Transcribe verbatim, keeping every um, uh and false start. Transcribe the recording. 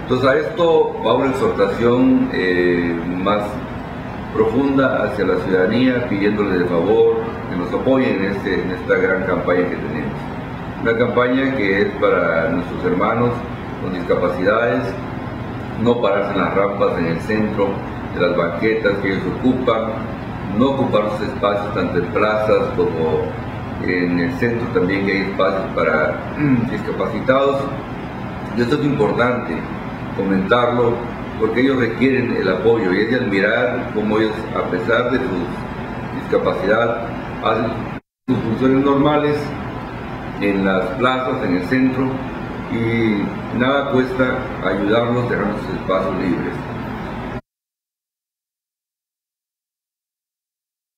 Entonces a esto va una exhortación eh, más profunda hacia la ciudadanía, pidiéndole de favor que nos apoyen en, este, en esta gran campaña que tenemos. Una campaña que es para nuestros hermanos con discapacidades, no pararse en las rampas en el centro de las banquetas que ellos ocupan, no ocupar sus espacios tanto en plazas como en el centro también, que hay espacios para discapacitados. Y esto es importante comentarlo porque ellos requieren el apoyo, y es de admirar cómo ellos, a pesar de su discapacidad, hacen sus funciones normales en las plazas, en el centro, y nada cuesta ayudarlos dejando sus espacios libres.